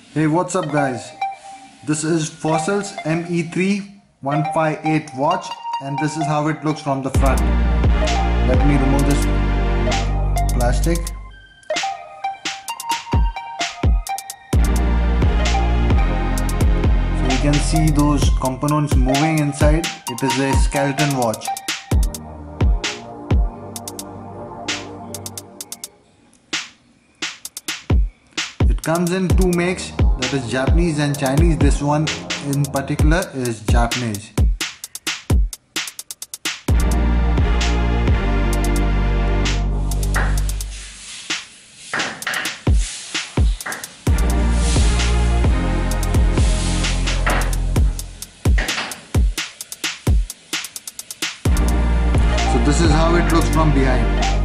Hey, what's up guys? This is Fossil's ME3158 watch and this is how it looks from the front. Let me remove this plastic. So you can see those components moving inside. It is a skeleton watch. It comes in two makes, that is Japanese and Chinese. This one in particular is Japanese. So this is how it looks from behind.